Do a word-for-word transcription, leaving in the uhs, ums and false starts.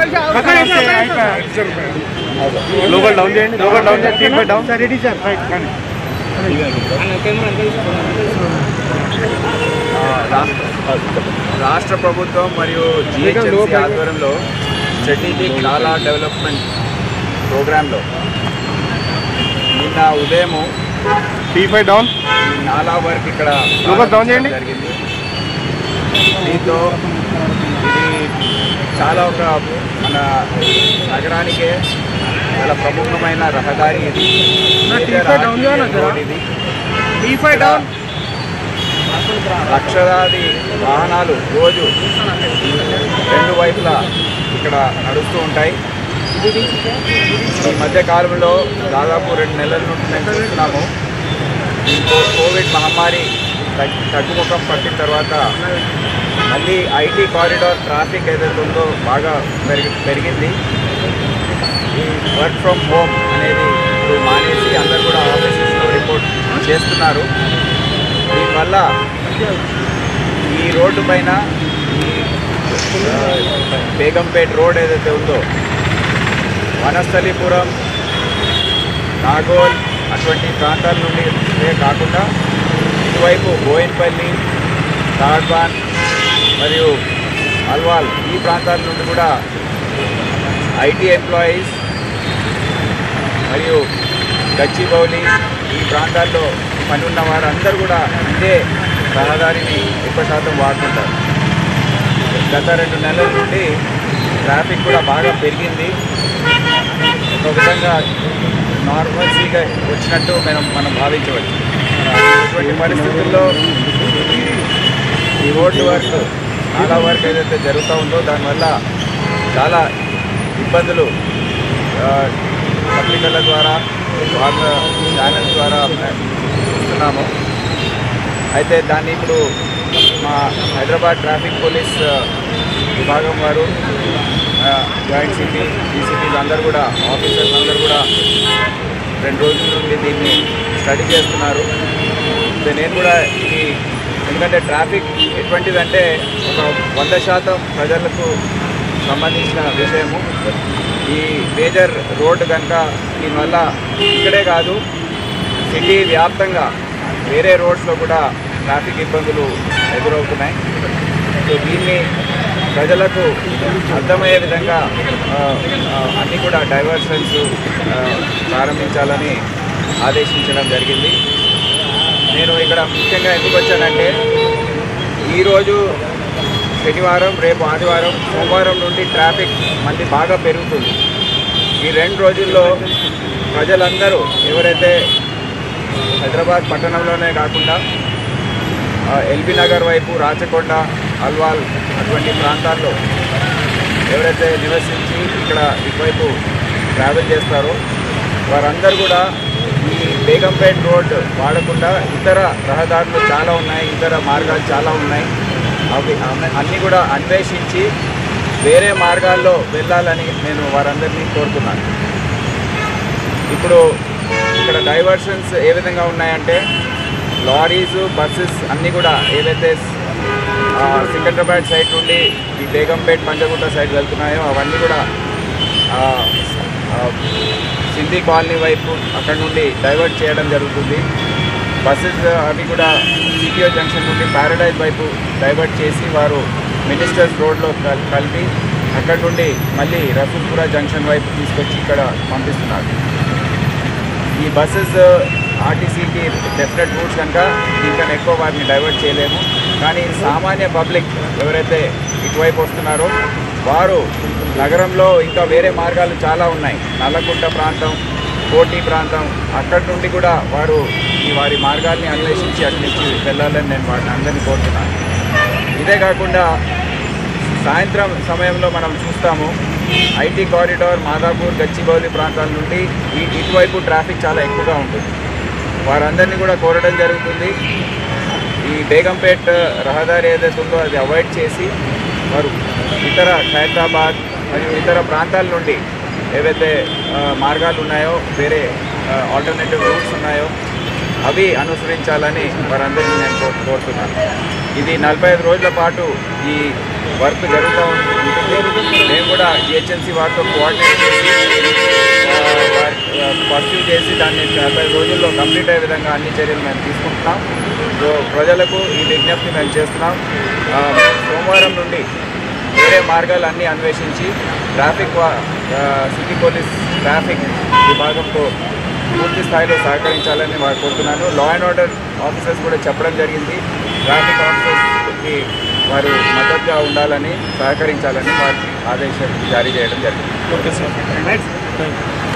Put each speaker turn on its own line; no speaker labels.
Local down చేయండి, local down చేయండి, team down sir, ready sir.
రాష్ట్ర ప్రభుత్వం మరియు జిహెచ్ఎంసీ ఆధ్వర్యంలో స్ట్రాటజిక్ నాలా డెవలప్మెంట్ ప్రోగ్రాంలో నిన్న ఉదయము
టీ ఫైవ్ డౌన్
నాలా వర్క్ ఇక్కడ
డౌన్ చేయండి
జరిగింది. దీంతో ఇది చాలా ఒక మన నగరానికే చాలా ప్రముఖమైన రహదారి. ఇది లక్షలాది వాహనాలు రోజు రెండు వైపులా ఇక్కడ నడుస్తూ ఉంటాయి. ఈ మధ్య కాలంలో దాదాపు రెండు నెలల నుండి మేము చూస్తున్నాము. కోవిడ్ మహమ్మారి తగ్గుముఖం పట్టిన తర్వాత మళ్ళీ ఐటీ కారిడార్ ట్రాఫిక్ ఏదైతే ఉందో బాగా పెరిగి పెరిగింది ఈ వర్క్ ఫ్రమ్ హోమ్ అనేది ఇప్పుడు మానేసి అందరూ కూడా ఆఫీసెస్లో రిపోర్ట్ చేస్తున్నారు. దీనివల్ల ఈ రోడ్డు పైన ఈ బేగంపేట్ రోడ్ ఏదైతే ఉందో వనస్థలీపురం, నాగోల్ అటువంటి ప్రాంతాల నుండి కాకుండా ఇటువైపు బోయిన్పల్లి, తాడ్బాన్ మరియు అల్వాల్ ఈ ప్రాంతాల నుండి కూడా ఐటీ ఎంప్లాయీస్ మరియు గచ్చిబౌలి ఈ ప్రాంతాల్లో పని ఉన్న వారందరూ కూడా ఇదే రహదారిని ఎక్కువ శాతం వాడుతుంటారు. గత రెండు నెలల నుండి ట్రాఫిక్ కూడా బాగా పెరిగింది. ఒక విధంగా నార్మల్సీగా వచ్చినట్టు మనం మనం భావించవచ్చు. ఇటువంటి పరిస్థితుల్లో ఈ రోడ్డు వర్క్ నాలా వర్క్ ఏదైతే జరుగుతూ ఉందో దానివల్ల చాలా ఇబ్బందులు పత్రికల ద్వారా వార్తా ఛానల్స్ ద్వారా చూస్తున్నాము. అయితే దాన్ని ఇప్పుడు మా హైదరాబాద్ ట్రాఫిక్ పోలీస్ విభాగం వారు, జాయింట్ సిటీ డీసీపీలు అందరూ కూడా, ఆఫీసర్స్ అందరూ కూడా రెండు రోజుల నుండి దీన్ని స్టడీ చేస్తున్నారు. నేను కూడా ఈ ఎందుకంటే ట్రాఫిక్ ఎటువంటిదంటే ఒక వంద శాతం ప్రజలకు సంబంధించిన విషయము. ఈ మేజర్ రోడ్డు కనుక దీనివల్ల ఇక్కడే కాదు సిటీ వ్యాప్తంగా వేరే రోడ్స్లో కూడా ట్రాఫిక్ ఇబ్బందులు ఎదురవుతున్నాయి. సో దీన్ని ప్రజలకు అర్థమయ్యే విధంగా అన్నీ కూడా డైవర్షన్స్ ప్రారంభించాలని ఆదేశించడం జరిగింది. నేను ఇక్కడ ముఖ్యంగా ఎందుకు వచ్చానంటే ఈరోజు శనివారం, రేపు ఆదివారం, సోమవారం నుండి ట్రాఫిక్ మళ్ళీ బాగా పెరుగుతుంది. ఈ రెండు రోజుల్లో ప్రజలందరూ ఎవరైతే హైదరాబాద్ పట్టణంలోనే కాకుండా ఎల్బీ నగర్ వైపు, రాచకొండ, అల్వాల్ అటువంటి ప్రాంతాల్లో ఎవరైతే నివసించి ఇక్కడ ఇటువైపు ట్రావెల్ చేస్తారో వారందరూ కూడా ఈ బేగంపేట్ రోడ్ వాడకుండా ఇతర రహదారులు చాలా ఉన్నాయి, ఇతర మార్గాలు చాలా ఉన్నాయి. అవి అన్నీ కూడా అన్వేషించి వేరే మార్గాల్లో వెళ్ళాలని నేను వారందరినీ కోరుతున్నాను. ఇప్పుడు ఇక్కడ డైవర్షన్స్ ఏ విధంగా ఉన్నాయంటే లారీస్, బస్సెస్ అన్నీ కూడా ఏవైతే సికింద్రాబాద్ సైడ్ నుండి ఈ బేగంపేట్, పంజగుట్ట సైడ్ వెళ్తున్నాయో అవన్నీ కూడా సింధీ కాలనీ వైపు అక్కడ నుండి డైవర్ట్ చేయడం జరుగుతుంది. బస్సెస్ అవి కూడా సిపిఓ జంక్షన్ నుండి ప్యారడైజ్ వైపు డైవర్ట్ చేసి వారు మినిస్టర్స్ రోడ్లో కలిపి అక్కడ నుండి మళ్ళీ రసూల్పురా జంక్షన్ వైపు తీసుకొచ్చి ఇక్కడ పంపిస్తున్నారు. ఈ బస్సెస్ ఆర్టీసీకి డెఫినెట్ రూట్స్ కనుక దీనికన్నా ఎక్కువ వారిని డైవర్ట్ చేయలేము. కానీ సామాన్య పబ్లిక్ ఎవరైతే ఇటువైపు వస్తున్నారో వారు నగరంలో ఇంకా వేరే మార్గాలు చాలా ఉన్నాయి. నల్లకుంట ప్రాంతం, కోటి ప్రాంతం అక్కడి నుండి కూడా వారు ఈ వారి మార్గాల్ని అన్వేషించి అటు నుంచి వెళ్ళాలని నేను వారిని అందరినీ కోరుతున్నాను. ఇదే కాకుండా సాయంత్రం సమయంలో మనం చూస్తాము ఐటీ కారిడార్, మాదాపూర్, గచ్చిబౌలి ప్రాంతాల నుండి ఈ ఇటువైపు ట్రాఫిక్ చాలా ఎక్కువగా ఉంటుంది. వారందరినీ కూడా కోరడం జరుగుతుంది ఈ బేగంపేట్ రహదారి ఏదైతే ఉందో అది అవాయిడ్ చేసి వారు ఇతర ఖైరతాబాద్ మరియు ఇతర ప్రాంతాల నుండి ఏవైతే మార్గాలు ఉన్నాయో, వేరే ఆల్టర్నేటివ్ రూట్స్ ఉన్నాయో అవి అనుసరించాలని వారందరినీ నేను కోరుతున్నాను. ఇది నలభై ఐదు రోజుల పాటు ఈ వర్క్ జరుగుతూ ఉంటుంది. మేము కూడా జిహెచ్ఎంసీ వారితో కోఆర్డినేట్ చేసి పర్సూ చేసి దాన్ని నలభై రోజుల్లో కంప్లీట్ అయ్యే విధంగా అన్ని చర్యలు మేము తీసుకుంటున్నాం. సో ప్రజలకు ఈ విజ్ఞప్తి మేము చేస్తున్నాం. సోమవారం నుండి వేరే మార్గాలు అన్నీ అన్వేషించి ట్రాఫిక్ సిటీ పోలీస్ ట్రాఫిక్ విభాగంతో పూర్తి స్థాయిలో సహకరించాలని వారు కోరుతున్నాను. లా అండ్ ఆర్డర్ ఆఫీసర్స్ కూడా చెప్పడం జరిగింది. ట్రాఫిక్ ఆఫీసర్స్కి వారు మద్దతుగా ఉండాలని, సహకరించాలని వారికి ఆదేశాలు జారీ చేయడం జరిగింది.
Okay sir.